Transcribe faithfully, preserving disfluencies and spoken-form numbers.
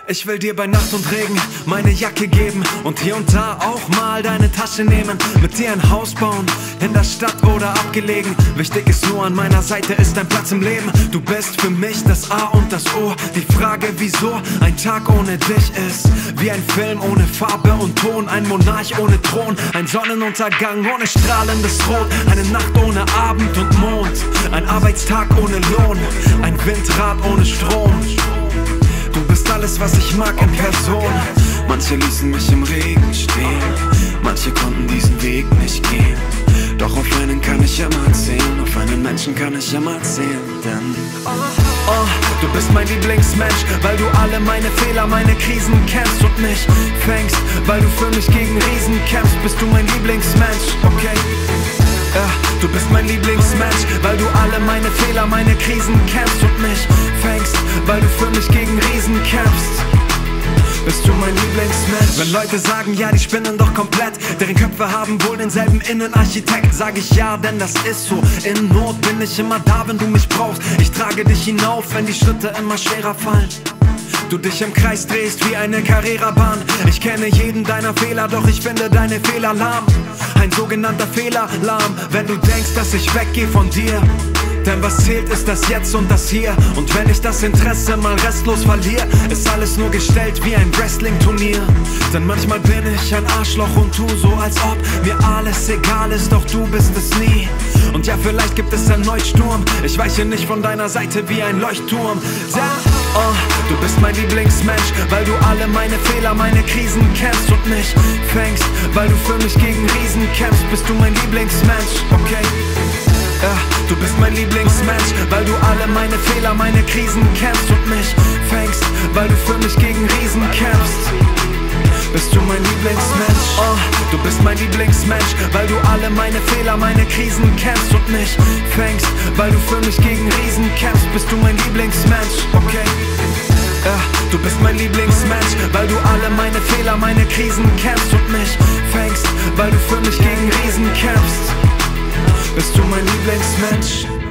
Ich will dir bei Nacht und Regen meine Jacke geben und hier und da auch mal deine Tasche nehmen. Mit dir ein Haus bauen, in der Stadt oder abgelegen. Wichtig ist nur, an meiner Seite ist dein Platz im Leben. Du bist für mich das A und das O. Die Frage, wieso ein Tag ohne dich ist wie ein Film ohne Farbe und Ton. Ein Monarch ohne Thron, ein Sonnenuntergang ohne strahlendes Rot. Eine Nacht ohne Abend und Mond, ein Arbeitstag ohne Lohn, ein Windrad ohne Strom. Du bist alles, was ich mag in Person. Manche ließen mich im Regen stehen, manche konnten diesen Weg nicht gehen. Doch auf einen kann ich immer zählen, auf einen Menschen kann ich immer zählen. Denn oh, du bist mein Lieblingsmensch, weil du alle meine Fehler, meine Krisen kennst und mich fängst. Weil du für mich gegen Riesen kämpfst, bist du mein Lieblingsmensch, okay? Ja, du bist mein Lieblingsmensch, weil du alle meine Fehler, meine Krisen kennst und mich fängst. Weil du für mich gegen Riesen kämpfst, bist du mein Lieblingsmensch. Wenn Leute sagen, ja, die spinnen doch komplett, deren Köpfe haben wohl denselben Innenarchitekt, sag ich ja, denn das ist so. In Not bin ich immer da, wenn du mich brauchst. Ich trage dich hinauf, wenn die Schritte immer schwerer fallen. Du dich im Kreis drehst wie eine Carrera-Bahn. Ich kenne jeden deiner Fehler, doch ich finde deine Fehler lahm. Ein sogenannter Fehleralarm, wenn du denkst, dass ich weggehe von dir. Denn was zählt ist das Jetzt und das Hier. Und wenn ich das Interesse mal restlos verliere, ist alles nur gestellt wie ein Wrestling-Turnier. Denn manchmal bin ich ein Arschloch und tu so, als ob mir alles egal ist, doch du bist es nie. Und ja, vielleicht gibt es erneut Sturm, ich weiche nicht von deiner Seite wie ein Leuchtturm. Denn, oh, du bist mein Lieblingsmensch, weil du alle meine Fehler, meine Krisen kennst und mich fängst. Weil du für mich gegen Riesen kämpfst, bist du mein Lieblingsmensch, okay? Ja, du bist mein Lieblingsmensch, weil du alle meine Fehler, meine Krisen kennst und mich fängst. Weil du für mich gegen Riesen kämpfst, bist du mein Lieblingsmensch. Oh, du bist mein Lieblingsmensch, weil du alle meine Fehler, meine Krisen kennst und mich fängst. Weil du für mich gegen Riesen kämpfst, bist du mein Lieblingsmensch, okay? Ja, du bist mein Lieblingsmensch, weil du alle meine Fehler, meine Krisen kennst und mich fängst. Weil du für mich gegen Riesen kämpfst, bist du mein Lieblingsmensch.